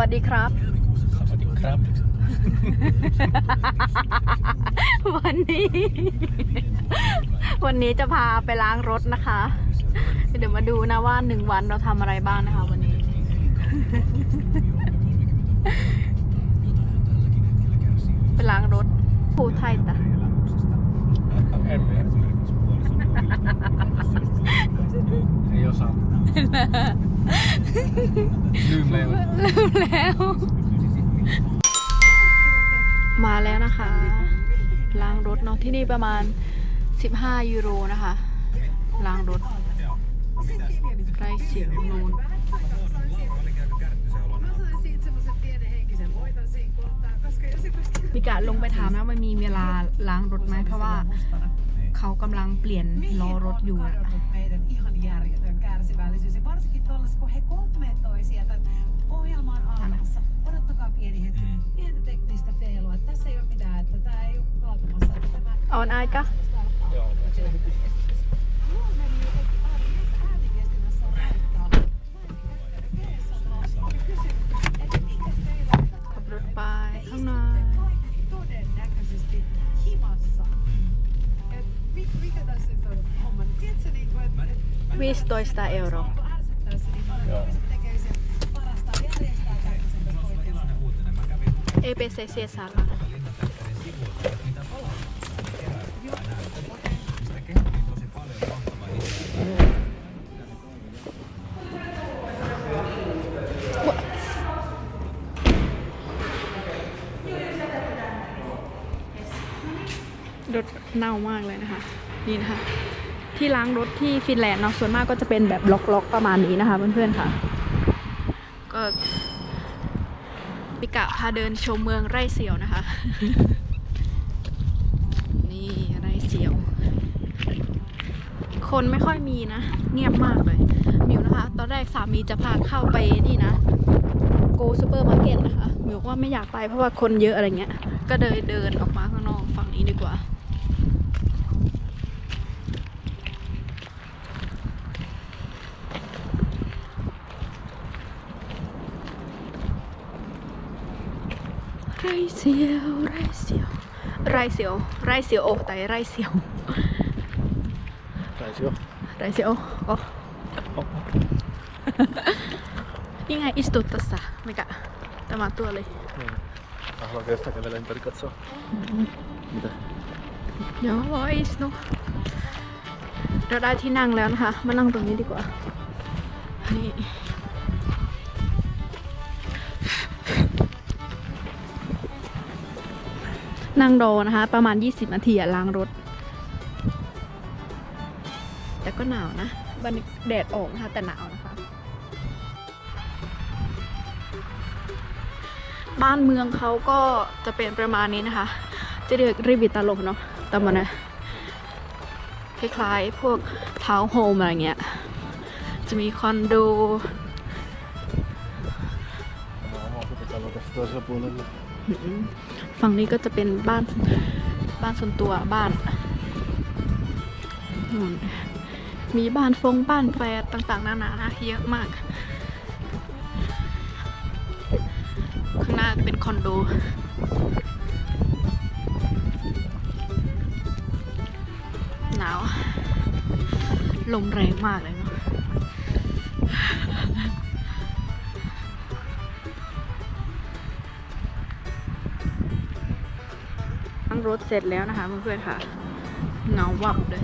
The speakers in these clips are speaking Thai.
วัสดีครับสวัสดีครับวันนี้จะพาไปล้างรถนะคะเดี๋ยวมาดูนะว่า1 วันเราทำอะไรบ้างนะคะวันนี้ไปล้างรถภูไทยตะ Ei osaa. ลืมแล้วมาแล้วนะคะล้างรถเนาะที่นี่ประมาณ15 ยูโรนะคะล้างรถไรเสียงนูนมีการลงไปถามนะว่ามีเวลาล้างรถไหมเพราะว่าเขากำลังเปลี่ยนล้อรถอยู่นะOn aika?ขับรถไปข้างใน€15 EPC Cesaraรถเน่ามากเลยนะคะนี่นะคะที่ล้างรถที่ฟินแลนด์เนาะส่วนมากก็จะเป็นแบบล็อกๆประมาณนี้นะคะเพื่อนๆค่ะก็ปิกะพาเดินชมเมืองไร่เสียวนะคะ นี่ไร่เสียวคนไม่ค่อยมีนะเงียบมากเลยมิวนะคะตอนแรกสามีจะพาเข้าไปนี่นะโกซูเปอร์มาร์เก็ตนะคะมิวว่าไม่อยากไปเพราะว่าคนเยอะอะไรเงี้ยก็เดินออกมาข้างนอกฝั่งนี้ดีกว่าไรเสียวไรเสียวไรเสียวไรเสียวโอ้แต่ไรเสียวไรเสียวไรเสียวโอ้ยังไงอิสตุตัสสะไม่กะแต่มาตัวเลย Haluan käydä kävellä ympäri katsoa. Mitä? Joo, istu. เราได้ที่นั่งแล้วนะคะมานั่งตรงนี้ดีกว่านี่นั่งรอนะคะประมาณ20 นาทีล้างรถแต่ก็หนาวนะวันนี้แดดออกนะคะแต่หนาวนะคะบ้านเมืองเขาก็จะเป็นประมาณนี้นะคะจะเรียกริบิตาโลเนาะแต่มันนะคล้ายๆพวกทาวน์โฮมอะไรเงี้ยจะมีคอนโดฝั่งนี้ก็จะเป็นบ้านส่วนตัวบ้านมีบ้านบ้านแฟร์ต่างๆนานานะเยอะมากข้างหน้าเป็นคอนโดหนาวลมแรงมากเลยเนาะล้างรถเสร็จแล้วนะคะเพื่อนๆค่ะเงาวับเลย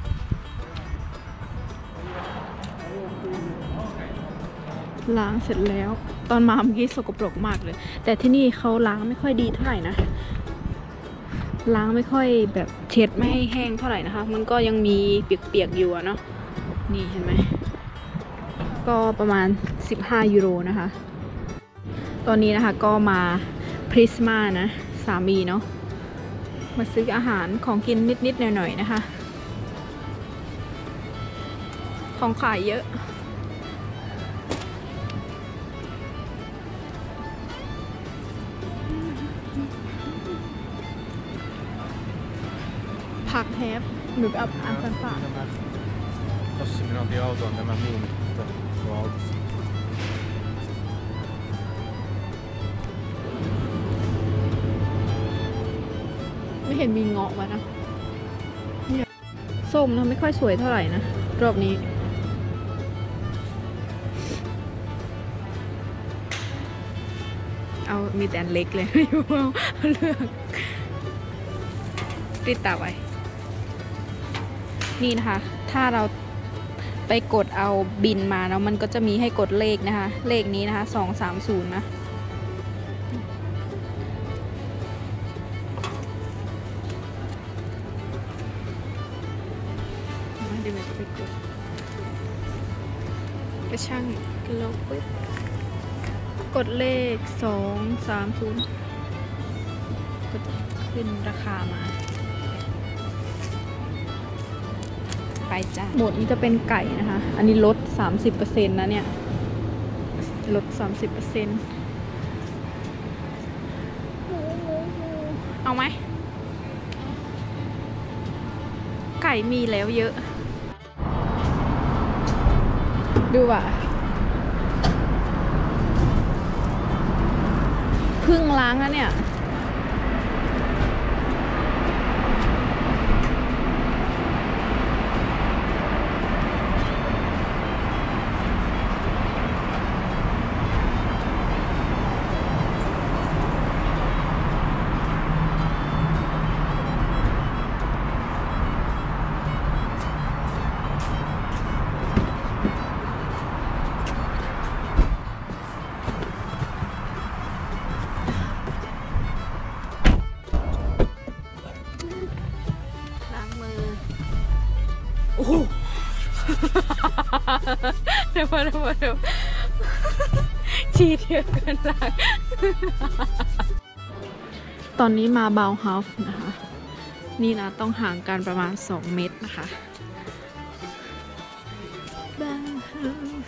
ล้างเสร็จแล้วตอนมาเมื่อกี้สกปรกมากเลยแต่ที่นี่เขาล้างไม่ค่อยดีเท่าไหร่นะล้างไม่ค่อยแบบเช็ดไม่ให้แห้งเท่าไหร่นะคะมันก็ยังมีเปียกๆอยู่เนาะนี่เห็นไหมก็ประมาณ15 ยูโรนะคะตอนนี้นะคะก็มาพริสมานะสามีเนาะมาซื้ออาหารของกินนิดๆหน่อยๆนะคะของขายเยอะผักแฮปหรือแบบอาหารฝาก Tossa minä otin autoon nämä muumit tuolla autossa. ห็นมีเงาะมานะเนี่ยส้มนะไม่ค่อยสวยเท่าไหร่นะรอบนี้ เอามีแต่อันเล็กเลย อยู่เอาเลือกติดตาไว้ นี่นะคะ ถ้าเราไปกดเอาบินมาแล้วมันก็จะมีให้กดเลขนะคะ เลขนี้นะคะ230นะเดี๋ยวเราจะไปกดกระช่างกระโหลกปึ๊บกดเลข230ก็จะขึ้นราคามาไปจ้าหมดนี้จะเป็นไก่นะคะ อันนี้ลด 30% นะเนี่ย ลด 30%เอาไหม ไก่มีแล้วเยอะ ดูว่ะเพึ่งล้างแล้วเนี่ยโอ้โห เดี๋ยวชีเทียบกันหลังตอนนี้มาบาวเฮาส์นะคะ นี่นะต้องห่างกันประมาณ2 เมตรนะคะบาวเฮาส์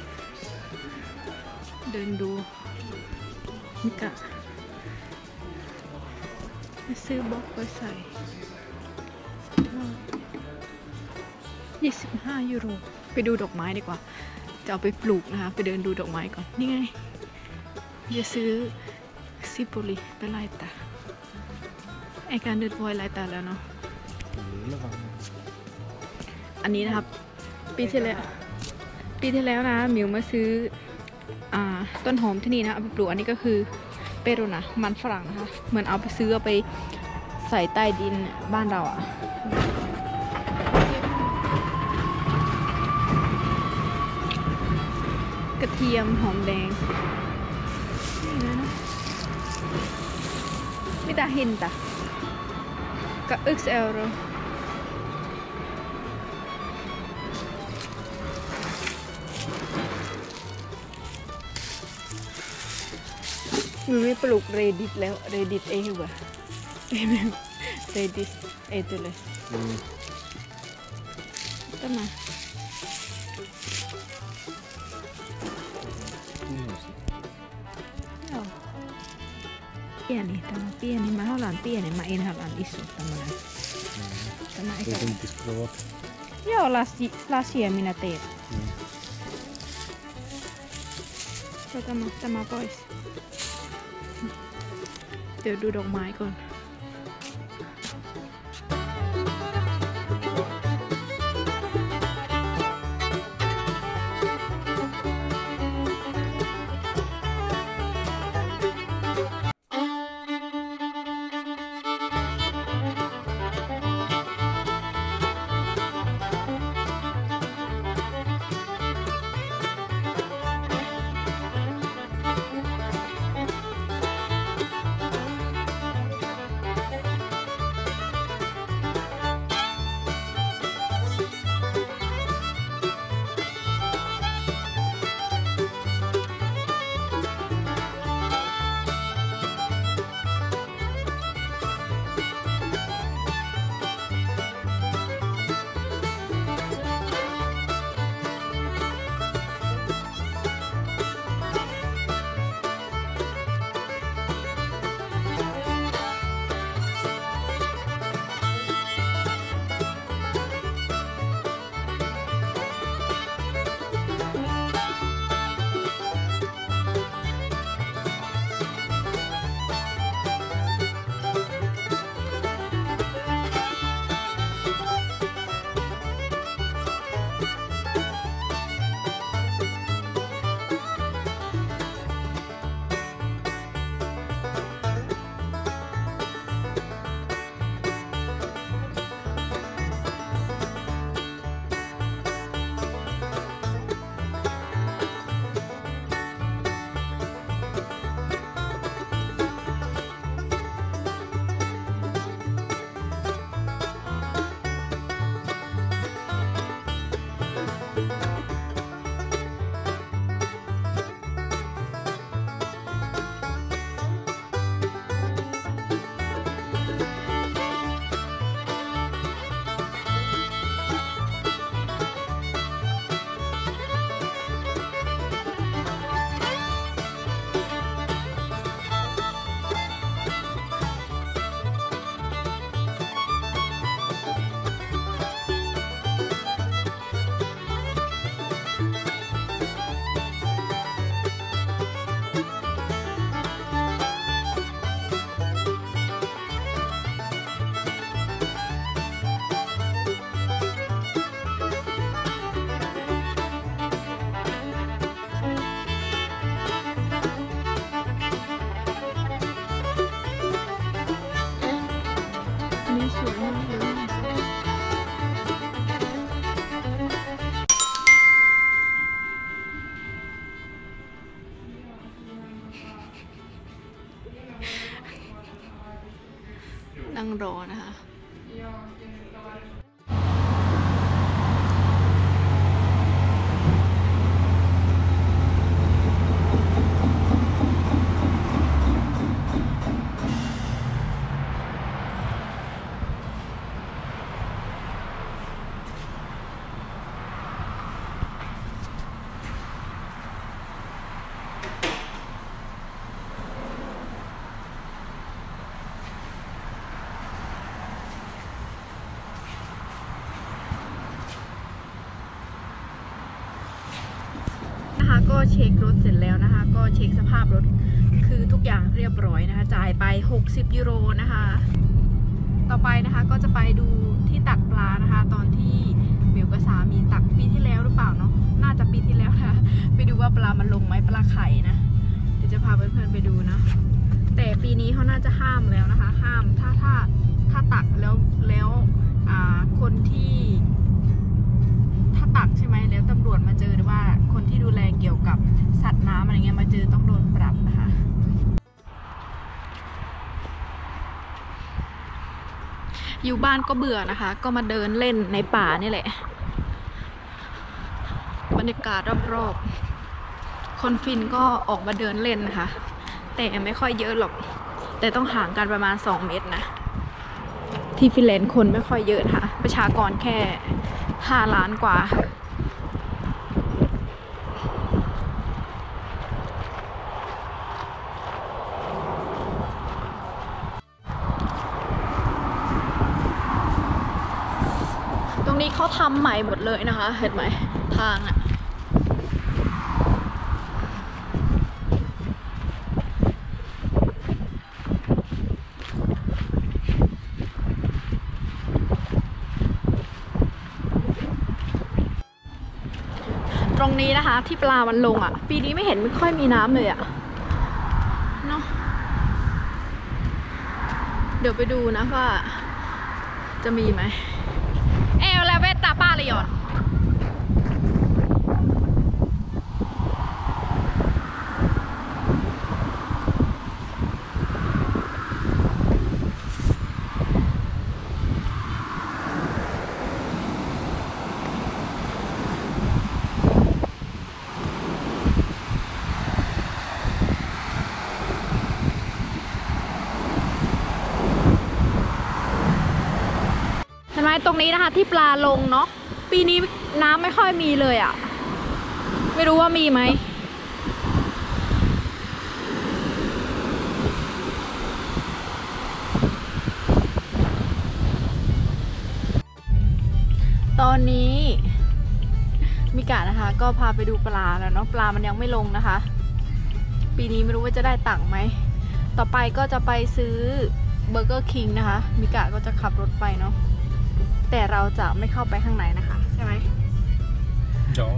เดินดูนี่กะซื้อบล็อกไว้ใส่25 ยูโรไปดูดอกไม้ดีกว่า จะเอาไปปลูกนะคะ ไปเดินดูดอกไม้ก่อน นี่ไง จะซื้อซิโปลีไปไล่ตาไอการเดินพลอยไล่ตาแล้วเนาะ อันนี้นะครับ ปีที่แล้วนะมิวมาซื้อต้นหอมที่นี่นะเอาไปปลูกอันนี้ก็คือเปโรนะมันฝรั่งนะคะ เหมือนเอาไปซื้อเอาไปใส่ใต้ดินบ้านเราอะกระเทียมหอมแดงนี่นะไม่ตาเห็นตะกับ XL เลยมันไม่ปลูกเรดิตแล้วเรดิตเองเหรอเรดิตตัวเลยตั้งมาpieni, tämä pieni. Mä haluan pienen, mä en haluan iso tämmönen. Tämä ei ole. Joo, lasia minä teen. Se tämä pois. เดี๋ยวดูดอกไม้ก่อนรอนะคะ นะคะก็เช็ครถเสร็จแล้วนะคะก็เช็คสภาพรถคือทุกอย่างเรียบร้อยนะคะจ่ายไป60 ยูโรนะคะต่อไปนะคะก็จะไปดูที่ตักปลานะคะตอนที่มิวกับสามีตักปีที่แล้วหรือเปล่าเนาะน่าจะปีที่แล้วนะไปดูว่าปลามันลงไหมปลาไข่นะเดี๋ยวจะพาเพื่อนๆไปดูนะแต่ปีนี้เขาน่าจะห้ามแล้วนะคะห้ามถ้าตักแล้วคนที่ถ้าตักใช่ไหมแล้วตำรวจมาเจอหรือว่าคนที่ดูแลเกี่ยวกับสัตว์น้ำอะไรเงี้ยมาเจอต้องโดนปรับนะคะอยู่บ้านก็เบื่อนะคะก็มาเดินเล่นในป่านี่แหละบรรยากาศรอบๆคนฟินก็ออกมาเดินเล่นนะคะแต่ไม่ค่อยเยอะหรอกแต่ต้องห่างกันประมาณ2 เมตรนะที่ฟินแลนด์คนไม่ค่อยเยอะนะคะประชากรแค่5 ล้านกว่าตรงนี้เขาทำใหม่หมดเลยนะคะเห็นไหมทางอะตรงนี้นะคะที่ปลามันลงอ่ะปีนี้ไม่เห็นไม่ค่อยมีน้ำเลยอ่ะเนาะเดี๋ยวไปดูนะว่าจะมีไหมเอลแล้วเวตตาป้าเลยยอนเห็นไหมตรงนี้นะคะที่ปลาลงเนาะปีนี้น้ำไม่ค่อยมีเลยอ่ะไม่รู้ว่ามีไหมตอนนี้มิกะนะคะก็พาไปดูปลาแล้วเนาะปลามันยังไม่ลงนะคะปีนี้ไม่รู้ว่าจะได้ตังค์ไหมต่อไปก็จะไปซื้อเบอร์เกอร์คิงนะคะมิกะก็จะขับรถไปเนาะแต่เราจะไม่เข้าไปข้างในนะคะใช่ไหม Ja.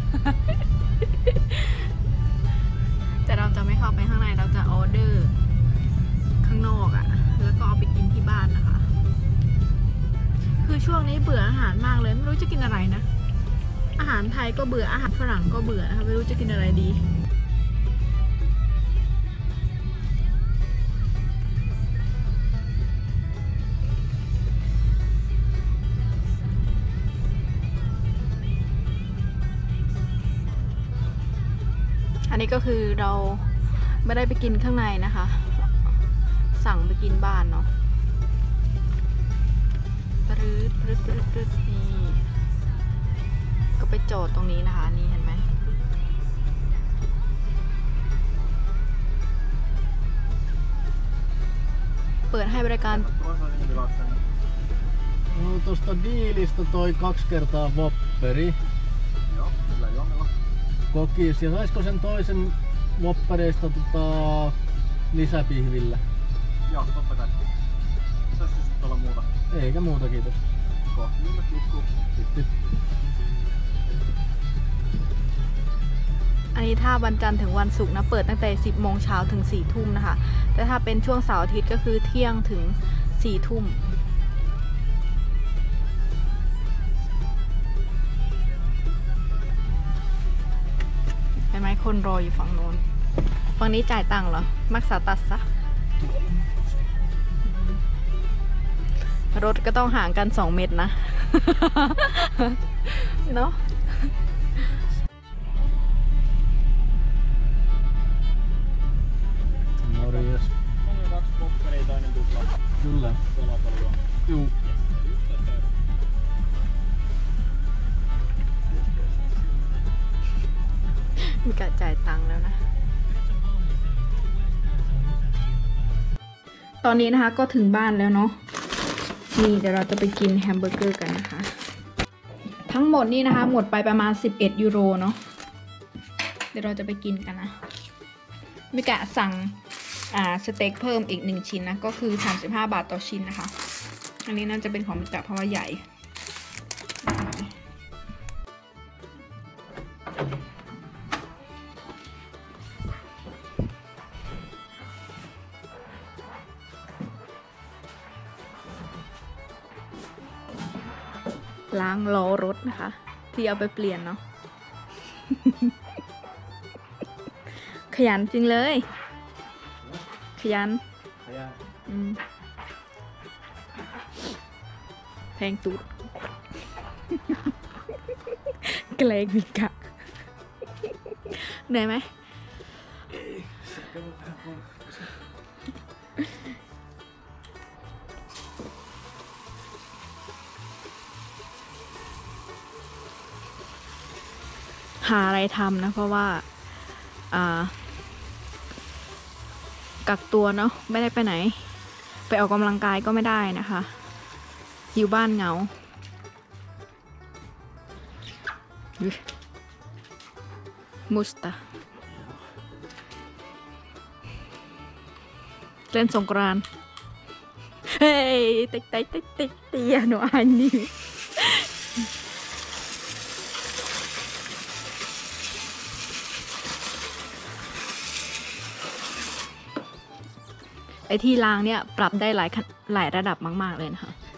แต่เราจะไม่เข้าไปข้างในเราจะออเดอร์ข้างนอกอะ่ะแล้วก็เอาไปกินที่บ้านนะคะคือช่วงนี้เบื่ออาหารมากเลยไม่รู้จะกินอะไรนะอาหารไทยก็เบื่ออาหารฝรั่งก็เบื่อนะคะไม่รู้จะกินอะไรดีอันนี้ก็คือเราไม่ได้ไปกินข้างในนะคะสั่งไปกินบ้านเนาะปรึ๊ดนี่ก็ไปจอดตรงนี้นะคะนี่เห็นไหมเปิดให้บริการ No tosta diilistä toi 2 kertaa Wopperi. Joo, kyllä Jonnella. Kokis. Ja saisiko sen toisen Woppereista lisäpihvillä? Joo, totta kai. Pitäisikö sitten olla muuta? Eikä muuta, kiitos. Kohti liikkuu. Sitten. อันนี้ถ้าวันจันทร์ถึงวันศุกร์นะเปิดตั้งแต่10 โมงเช้าถึง4 ทุ่มนะคะแต่ถ้าเป็นช่วงเสาร์อาทิตย์ก็คือเที่ยงถึง4 ทุ่มเห็นไหมคนรออยู่ฝั่งโน้นฝั่งนี้จ่ายตังค์เหรอมักษาตัดซะรถก็ต้องห่างกัน 2 เมตรนะ เนาะ Morjes. Kyllä. Juu. มีการจ่ายตังค์แล้วนะ ตอนนี้นะคะก็ถึงบ้านแล้วเนาะ นี่เดี๋ยวเราจะไปกินแฮมเบอร์เกอร์กันนะคะ ทั้งหมดนี่นะคะ หมดไปประมาณ11 ยูโรเนาะ เดี๋ยวเราจะไปกินกันนะมิกะสั่งสเต็กเพิ่มอีก1ชิ้นนะ ก็คือ35 บาทต่อชิ้นนะคะ อันนี้น่าจะเป็นของมิกะเพราะว่าใหญ่ ล้างล้อรถนะคะ ที่เอาไปเปลี่ยนเนาะ ขยันจริงเลย ขยัน แทงตูด เกรงมิกะเหนื่อยไหม หาอะไรทำนะ เพราะว่ากักตัวเนาะไม่ได้ไปไหน ไปออกกำลังกายก็ไม่ได้นะคะ อยู่บ้านเหงามุสตาเล่นสงกรานต์เฮ้ยติ๊กติ๊กติ๊กติ๊กเตียหนูอันนี้ไอที่ล้างเนี่ยปรับได้หลายระดับมากๆเลยนะคะ